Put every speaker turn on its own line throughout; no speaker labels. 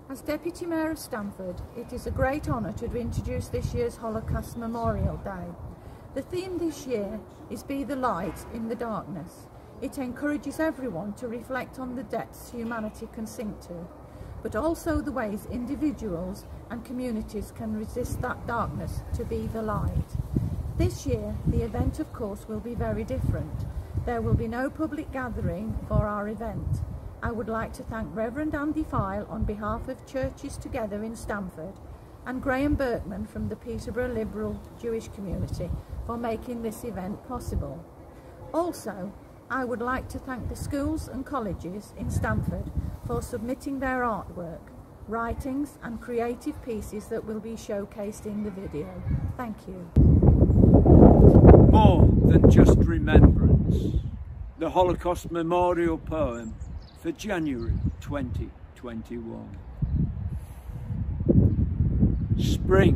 As Deputy Mayor of Stamford, it is a great honour to introduce this year's Holocaust Memorial Day. The theme this year is Be the Light in the Darkness. It encourages everyone to reflect on the depths humanity can sink to, but also the ways individuals and communities can resist that darkness to be the light. This year, the event of course will be very different. There will be no public gathering for our event. I would like to thank Reverend Andy Fyall on behalf of Churches Together in Stamford and Graham Berkman from the Peterborough Liberal Jewish community for making this event possible. Also, I would like to thank the schools and colleges in Stamford for submitting their artwork, writings and creative pieces that will be showcased in the video. Thank you.
More than just remembrance, the Holocaust Memorial Poem for January 2021. Spring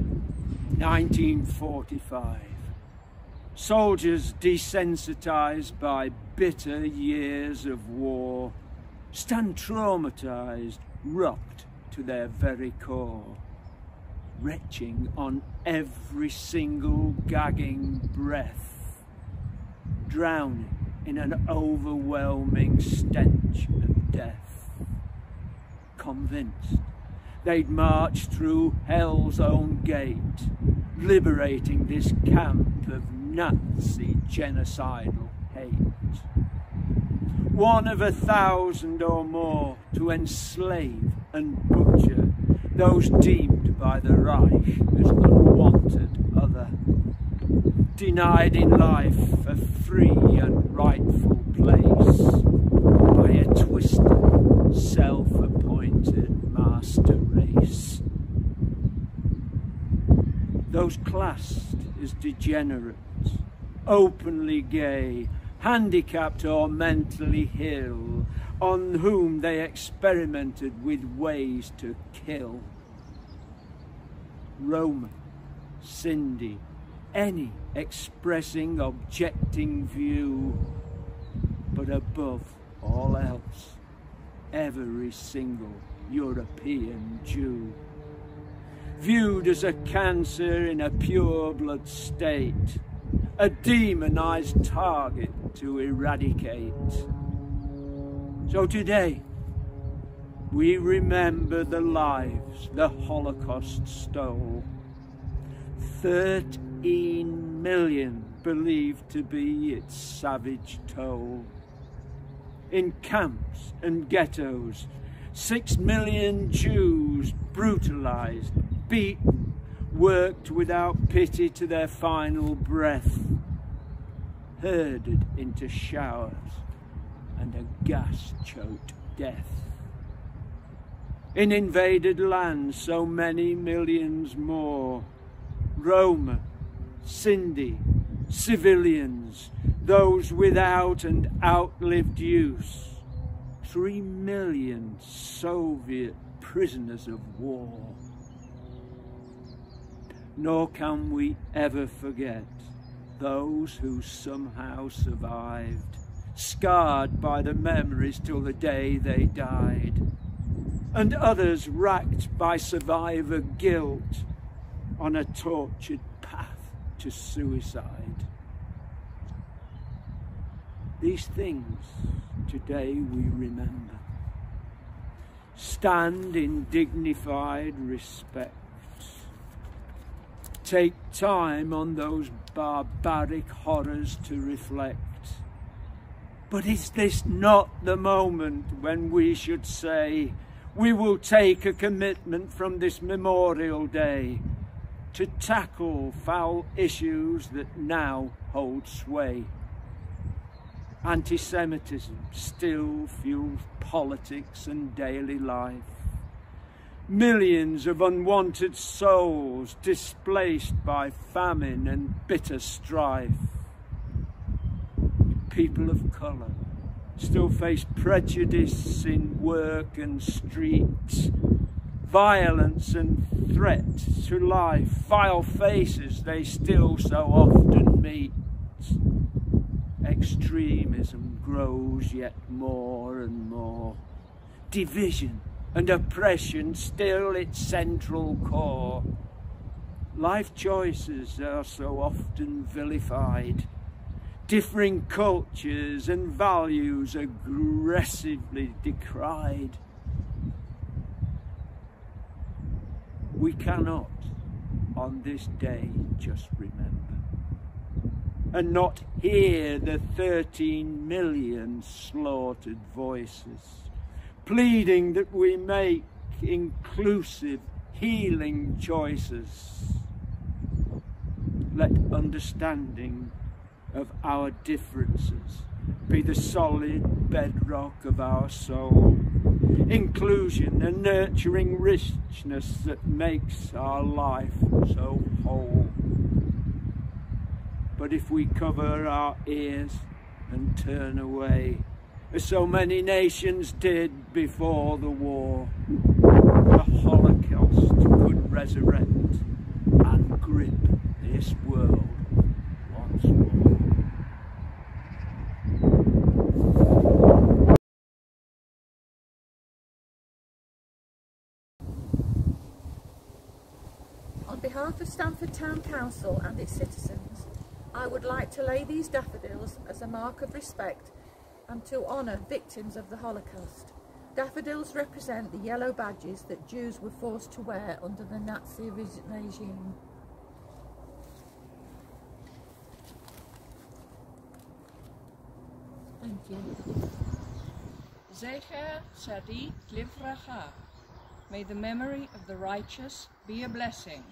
1945. Soldiers desensitised by bitter years of war stand traumatised, rocked to their very core, retching on every single gagging breath, drowning in an overwhelming stench of death. Convinced they'd march through hell's own gate, liberating this camp of Nazi genocidal hate. One of 1,000 or more to enslave and butcher those deemed by the Reich as unwanted other, denied in life a free and rightful place by a twisted, self-appointed master race. Those classed as degenerates, openly gay, handicapped or mentally ill, on whom they experimented with ways to kill. Roman, Cindy, any expressing objecting view, but above all else, every single European Jew, viewed as a cancer in a pure blood state, a demonized target to eradicate. So today, we remember the lives the Holocaust stole. 13 million believed to be its savage toll. In camps and ghettos, 6 million Jews brutalized, beaten, worked without pity to their final breath, herded into showers and a gas-choked death. In invaded lands, so many millions more, Roma, Cindy, civilians, those without and outlived use, 3 million Soviet prisoners of war. Nor can we ever forget those who somehow survived, scarred by the memories till the day they died, and others racked by survivor guilt on a tortured path to suicide. These things today we remember. Stand in dignified respect. Take time on those barbaric horrors to reflect. But is this not the moment when we should say, we will take a commitment from this Memorial Day to tackle foul issues that now hold sway? Anti-Semitism still fuels politics and daily life. Millions of unwanted souls displaced by famine and bitter strife. People of colour still face prejudice in work and streets, violence and threat to life, vile faces they still so often meet. Extremism grows yet more and more. Division and oppression still its central core. Life choices are so often vilified, differing cultures and values aggressively decried. We cannot, on this day, just remember and not hear the 13 million slaughtered voices, pleading that we make inclusive, healing choices. Let understanding of our differences be the solid bedrock of our soul, inclusion and nurturing richness that makes our life so whole. But if we cover our ears and turn away, as so many nations did before the war, the Holocaust could resurrect and grip this world once more.
On behalf of Stamford Town Council and its citizens, I would like to lay these daffodils as a mark of respect and to honour victims of the Holocaust. Daffodils represent the yellow badges that Jews were forced to wear under the Nazi regime. Thank you.
Zecher Tzadik Livracha. May the memory of the righteous be a blessing.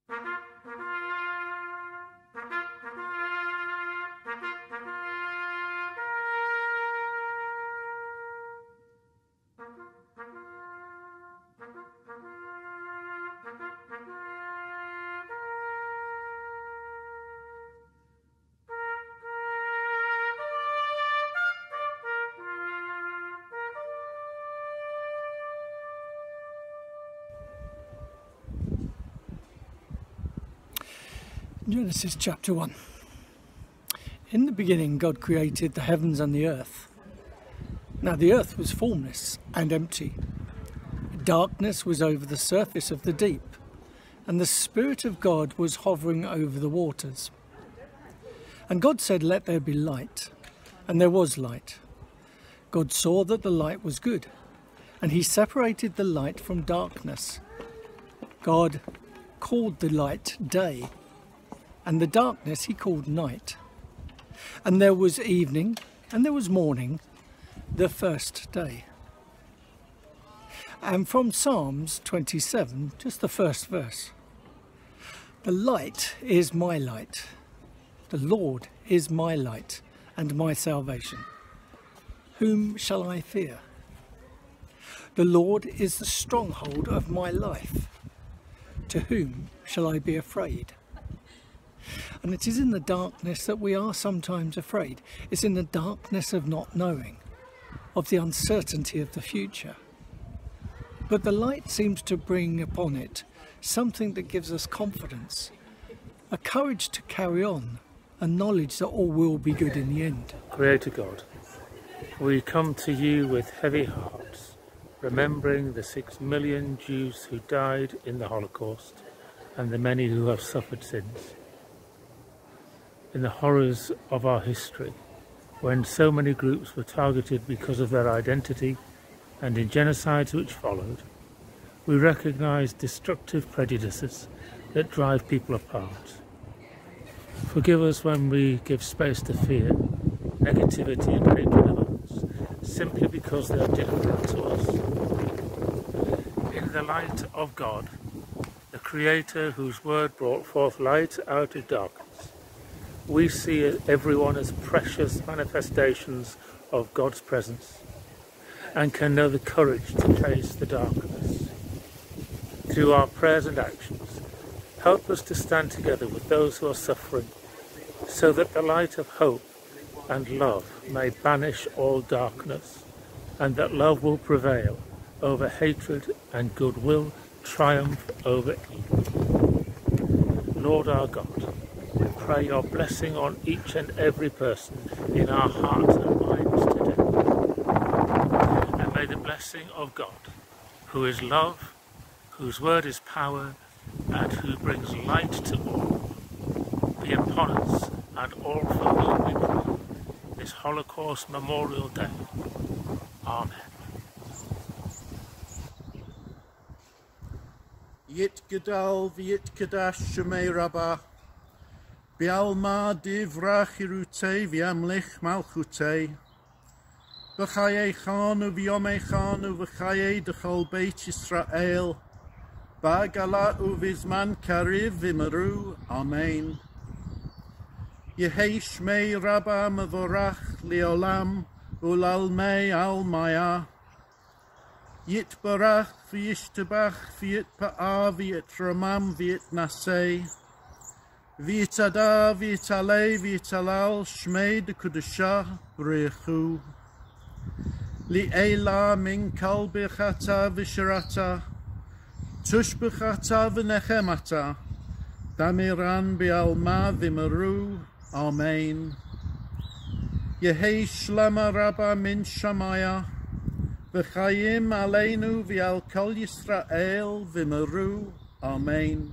Genesis chapter 1. In the beginning God created the heavens and the earth. Now the earth was formless and empty. Darkness was over the surface of the deep, and the Spirit of God was hovering over the waters. And God said, "Let there be light," and there was light. God saw that the light was good, and he separated the light from darkness. God called the light day, and the darkness he called night. And there was evening, and there was morning, the first day. And from Psalms 27, just the first verse. The light is my light. The Lord is my light and my salvation. Whom shall I fear? The Lord is the stronghold of my life. To whom shall I be afraid? And it is in the darkness that we are sometimes afraid. It's in the darkness of not knowing, of the uncertainty of the future. But the light seems to bring upon it something that gives us confidence, a courage to carry on, a knowledge that all will be good in the end.
Creator God, we come to you with heavy hearts, remembering the 6 million Jews who died in the Holocaust and the many who have suffered since. In the horrors of our history, when so many groups were targeted because of their identity, and in genocides which followed, we recognise destructive prejudices that drive people apart. Forgive us when we give space to fear, negativity and hatred of others, simply because they are different to us. In the light of God, the Creator whose word brought forth light out of darkness, we see everyone as precious manifestations of God's presence and can know the courage to face the darkness. Through our prayers and actions, help us to stand together with those who are suffering so that the light of hope and love may banish all darkness and that love will prevail over hatred and goodwill triumph over evil. Lord our God, we pray your blessing on each and every person in our hearts and minds today. And may the blessing of God, who is love, whose word is power, and who brings light to all, be upon us and all for whom we pray this Holocaust Memorial Day. Amen.
Yit Gadal Viet Kadash Shemei Rabbah Bialma Divrach Irute Viamlich Malchute V'chaye Chanu V'yomei Chanu V'chaye Dechol Beit Yisrael Ba'gala Uvizman Kariv V'meru Amen. Yehei Shmei Rabbah Mevorach Leolam Ulalmei Almaya Yit Barach V'yishtabach V'yit Pa'ah V'yit Ramam V'yit Nasei V'yit Ada V'yit Alei V'yit Alal Shmei D'Kudashah B'rechu Li'ela Min Kal B'chata V'shirata Tush B'chata V'nechemata Damiran B'alma V'meru Amen. Yehei Shlama Rabba Min Shamaya V'chayim aleinu v'al kol Yisrael v'meru. Amen.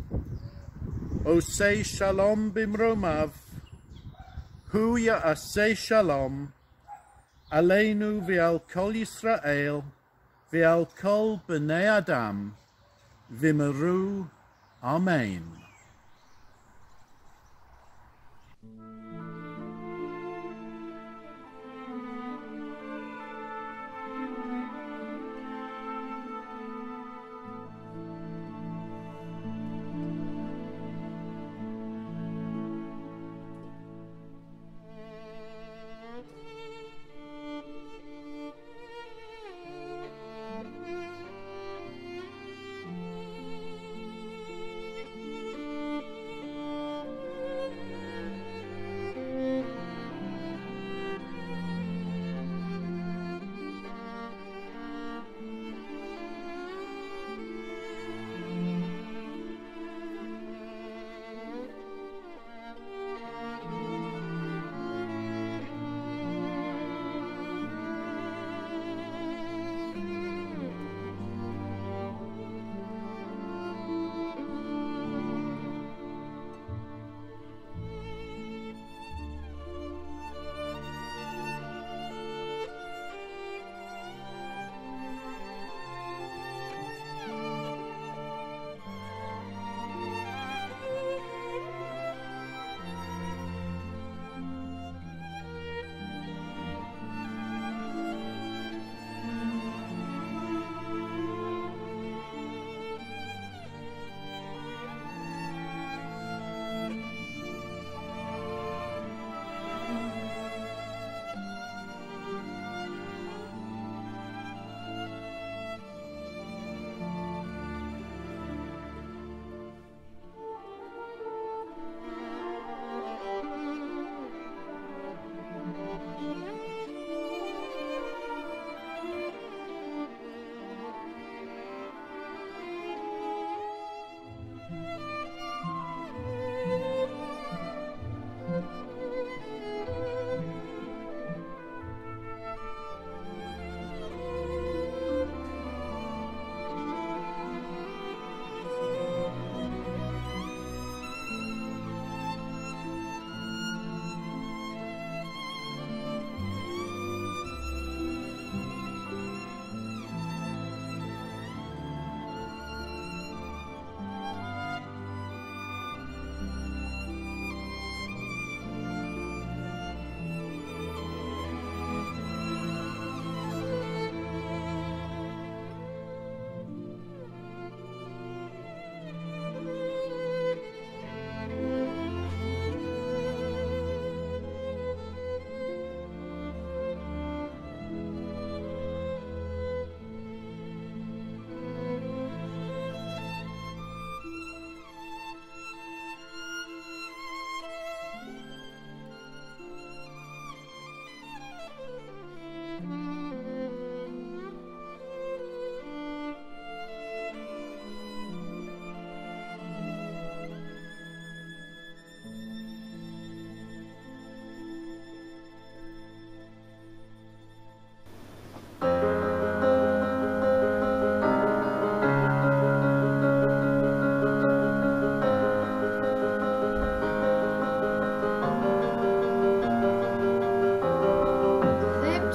Osei shalom b'mromav. Hu ya'asei shalom. Aleinu v'al kol Yisrael v'al kol b'nei Adam v'meru. Amen.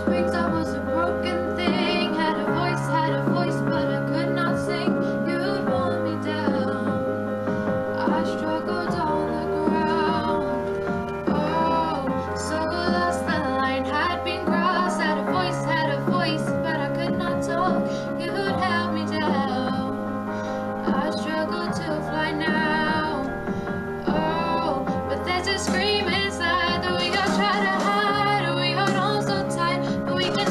Wings, I was a broken thing. Had a voice, but I could not sing. You'd want me down. I struggled on the ground. Oh, so lost the line had been crossed. Had a voice, but I could not talk. You'd held me down. I struggle to fly now. Oh, but there's a scream inside that we all try to hide. We hold on so tight, but we can't.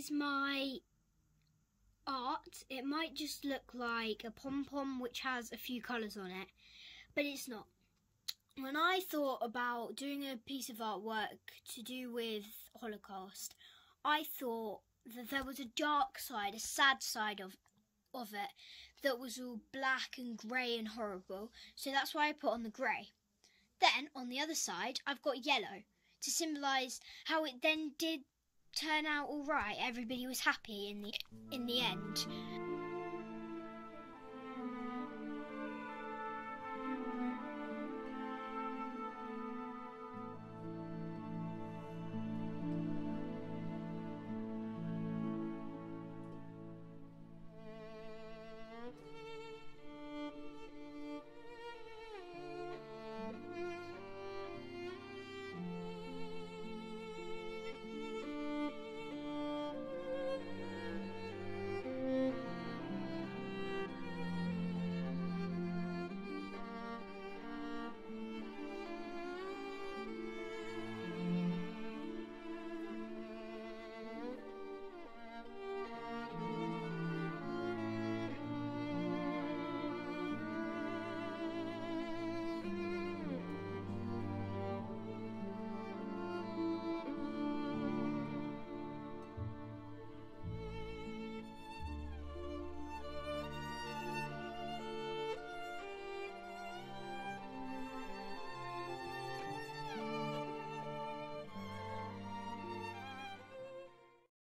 is my art. It might just look like a pom-pom which has a few colours on it, but it's not. When I thought about doing a piece of artwork to do with Holocaust, I thought that there was a dark side, a sad side of it that was all black and grey and horrible, so that's why I put on the grey. Then on the other side I've got yellow to symbolise how it then did turn out all right. Everybody was happy in the end.